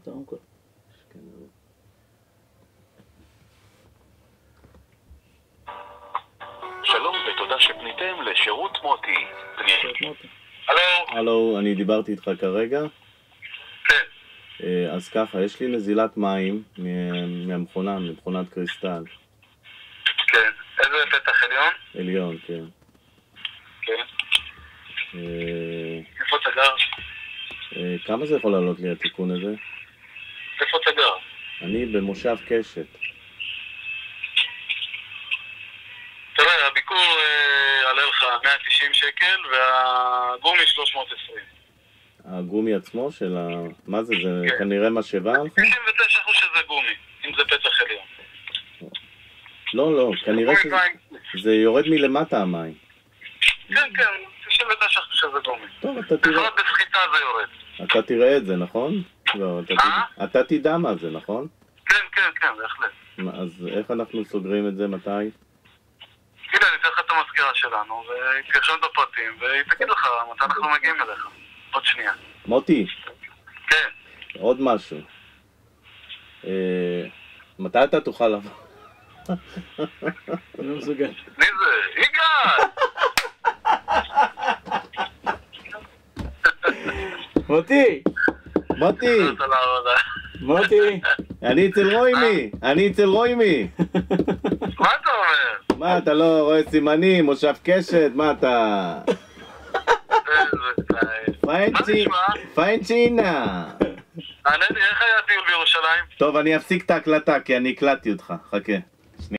את הרמקול. שלום ותודה שפניתם לשירות מוטי. הלו, אני דיברתי איתך כרגע. כן. אז ככה, יש לי נזילת מים מהמכונה, ממכונת קריסטל. כן. איזה פתח עליון? עליון, כן. כן. איפה אתה גר? כמה זה יכול לעלות לי התיקון הזה? איפה אתה גר? אני במושב קשת. תראה, הביקור עלה לך 190 שקל והגומי 320. הגומי עצמו של ה... מה זה? זה כן. כנראה משאבה עליך? 99% שזה גומי, אם זה פתח עליון. לא, כנראה שזה יורד מלמטה המים. כן, 99% שזה גומי. טוב, אתה תראה... יכול להיות בסחיטה זה יורד. אתה תראה את זה, נכון? לא, אתה תדע מה זה, נכון? כן, בהחלט. אז איך אנחנו סוגרים את זה? מתי? תראה, אני אתן לך את המזכירה שלנו, והיא תרשום את הפרטים, והיא תגיד לך מתי אנחנו מגיעים אליך. עוד שנייה. מוטי, כן. עוד משהו. מתי אתה תוכל לבוא? אני לא מסוגל. מי זה? יגאל! מוטי! מוטי! אני אצל רוימי! מה אתה אומר? מה, אתה לא רואה סימנים, מושב קשת? מה אתה... מה נשמע? פיינצ'ינה! ענה לי, איך היה הטיול בירושלים? טוב, אני אפסיק את ההקלטה כי אני הקלטתי אותך, חכה.